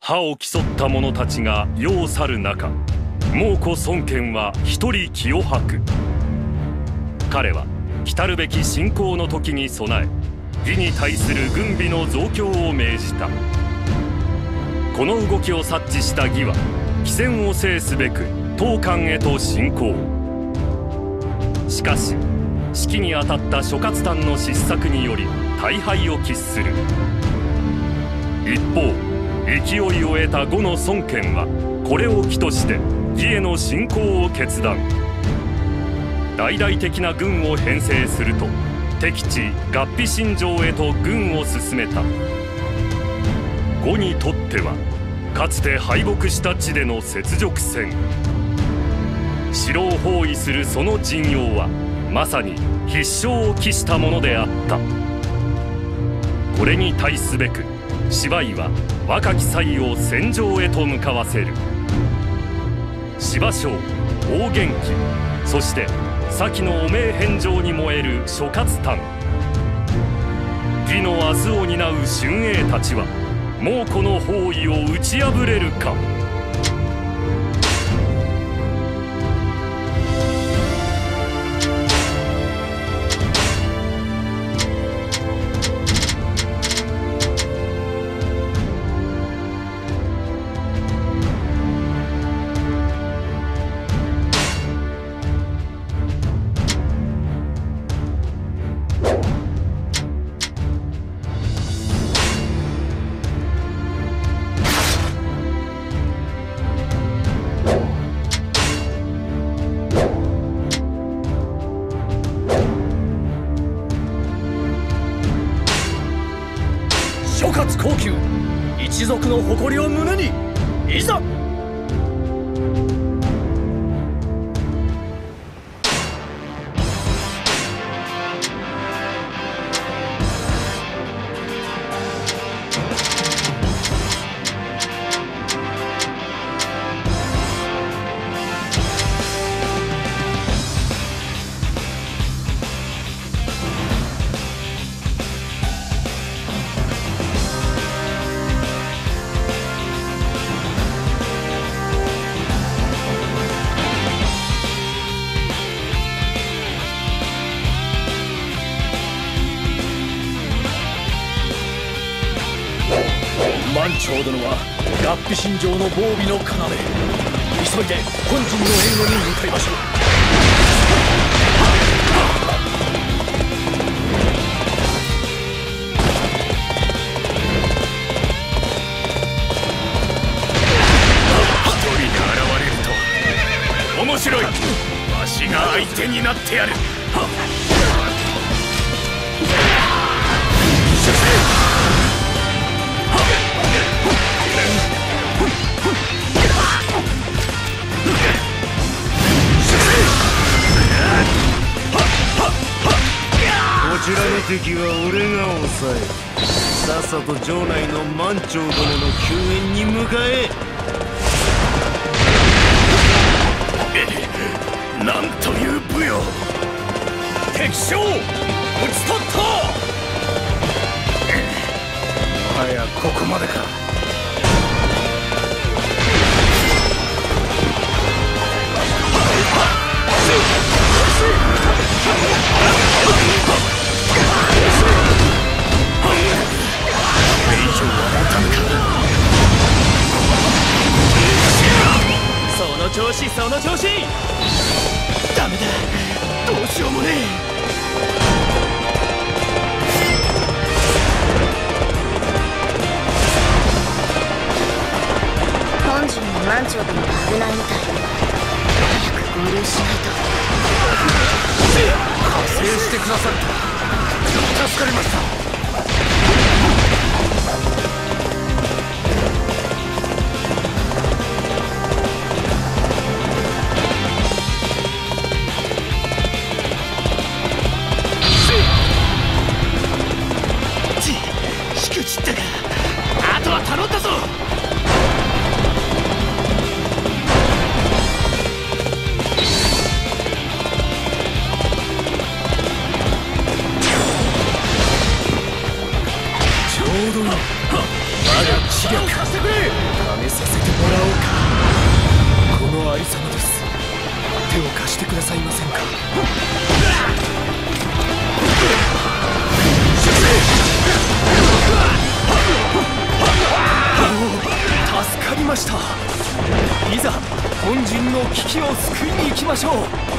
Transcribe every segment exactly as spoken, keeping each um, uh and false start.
歯を競った者たちが世を去る中、蒙古孫権は一人気を吐く。彼は来るべき侵攻の時に備え、義に対する軍備の増強を命じた。この動きを察知した義は機戦を制すべく東漢へと進行。しかし指揮に当たった諸葛丹の失策により大敗を喫する。一方勢いを得た呉の孫権はこれを機として義への侵攻を決断。大々的な軍を編成すると敵地合肥新城へと軍を進めた。呉にとってはかつて敗北した地での雪辱戦、城を包囲するその陣容はまさに必勝を期したものであった。これに対すべく芝居は若き才を戦場へと向かわせる。芝生王元気、そして先の汚名返上に燃える諸葛丹。義の明日を担う俊英たちは蒙古の包囲を打ち破れるか。 一族の誇りを胸にいざ。満長殿は合肥新城の防備の要。急いで本陣の援護に向かいましょう。一人が現れると面白い。わしが相手になってやる。 こちらの敵は俺が抑え、さっさと城内の満長殿の救援に向かえ。 なんという武勇。敵将討ち取った。もはやここまでか。その調子その調子。ダメだ、どうしようもねえ。 本陣の満長殿が危ないみたい。早く合流しないと。 加勢してくださると助かりました。しくじったか。あとは頼んだぞ。 危機を救いに行きましょう。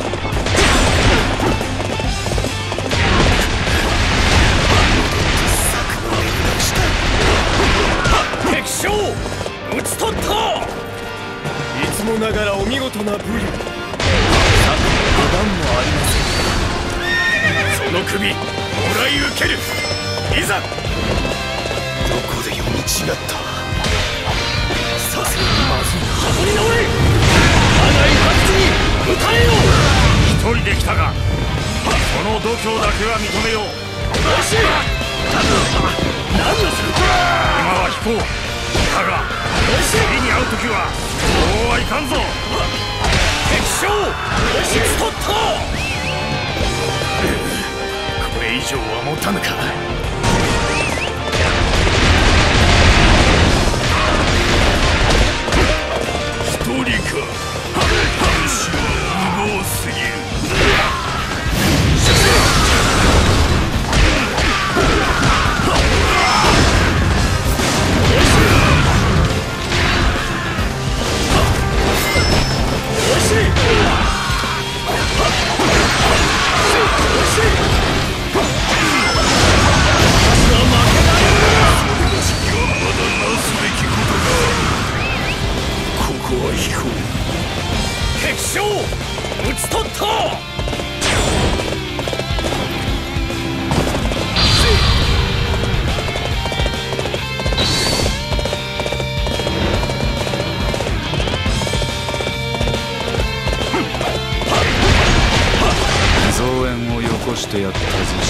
敵将討ち取った。 いつもながらお見事な武勇。さて油断もありません。 その首もらい受ける。いざ。どこで読み違った。さすがにまずいな。そこに直れ。長いパンチに撃たれよう。 一人で来たがその度胸だけは認めよう。 よし。何をする。 今は引こう。だが次に会う時はそうはいかんぞ。 敵将討ち取った。これ以上は持たぬか。一人か。主は無謀すぎる。敵将討ち取った。 増援をよこしてやったぞ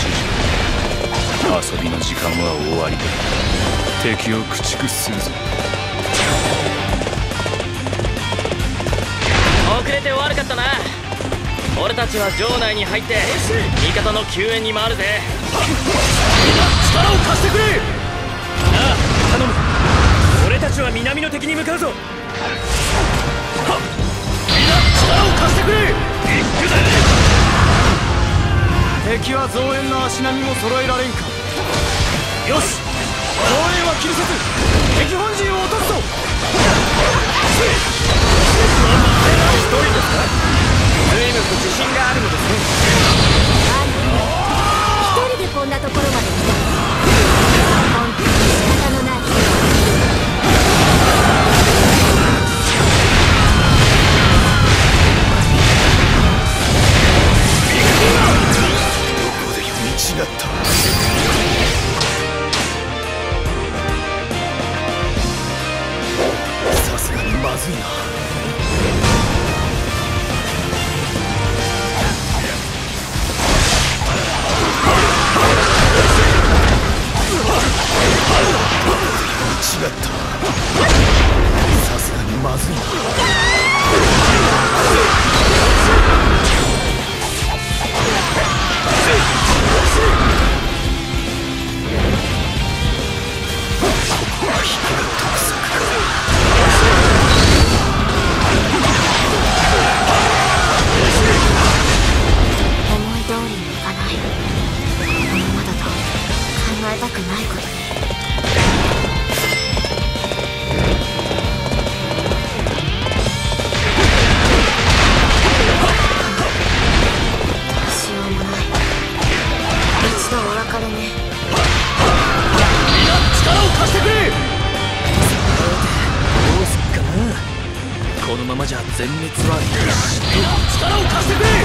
師匠。遊びの時間は終わりだ。敵を駆逐するぞ。 遅れて悪かったな。俺たちは城内に入って味方の救援に回るぜ。みんな力を貸してくれ。ああ頼む。俺たちは南の敵に向かうぞ。みんな力を貸してくれ。行くぜ。 敵は増援の足並みも揃えられんか。よし、増援は気にせず敵本陣を落とすぞ。 一人ですか。随分と自信があるのですね。 一人でこんなところまで来た。本当に仕方のない人。 どこで読み違った。さすがにまずいな。違った。さすがにまずいな。ここは引くが得策か。 思い通りにいかない。このままだと考えたくないことに。 このままじゃ全滅は力を貸してくれ。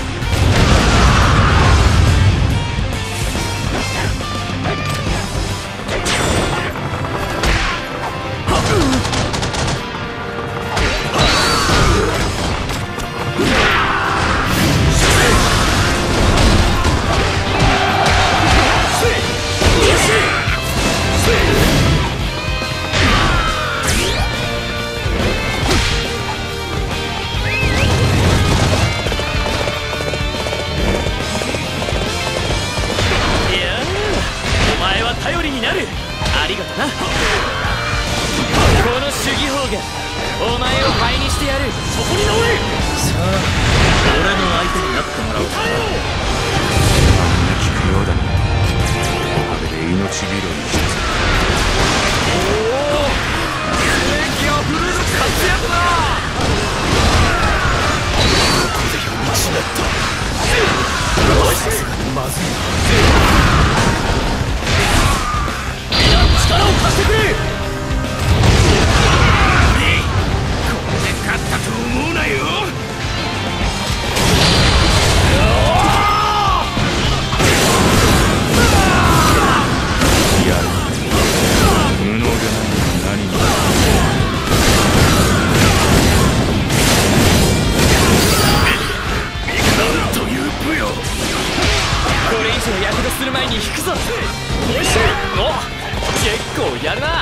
頼りになる。ありがとな。この主義法がお前を灰にしてやる。そこに直れ。さあ俺の相手になってもらおう。 聞くようだな。おかげで命拾いしたぞ。おお、正義あふれる活躍だ。 ちの役でする前に引くぞ。おいしい。お、結構やるな。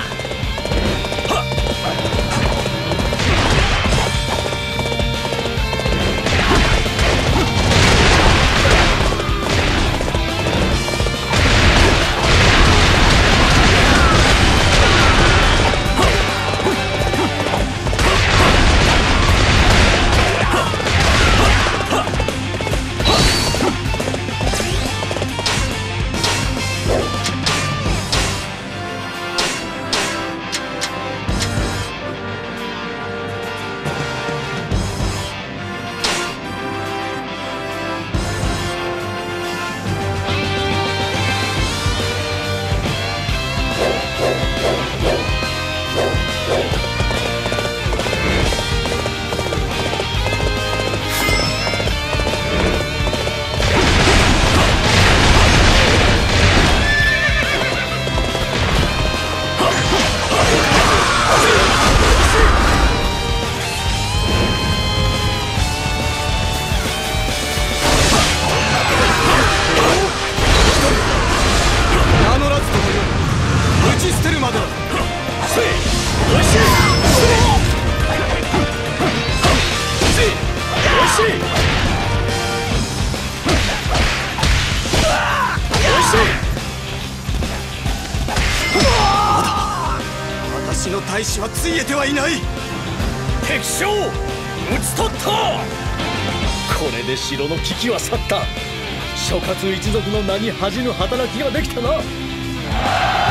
私の大使はついえてはいない。 敵将討ち取った。これで城の危機は去った。諸葛一族の名に恥じぬ働きができたな。